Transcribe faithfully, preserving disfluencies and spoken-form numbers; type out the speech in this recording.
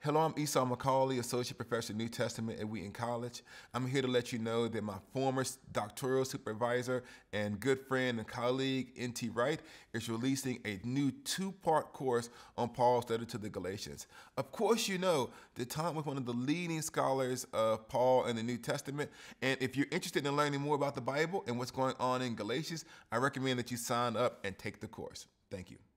Hello, I'm Esau McCaulley, Associate Professor of New Testament at Wheaton College. I'm here to let you know that my former doctoral supervisor and good friend and colleague, N T Wright, is releasing a new two-part course on Paul's letter to the Galatians. Of course, you know that Tom was one of the leading scholars of Paul in the New Testament, and if you're interested in learning more about the Bible and what's going on in Galatians, I recommend that you sign up and take the course. Thank you.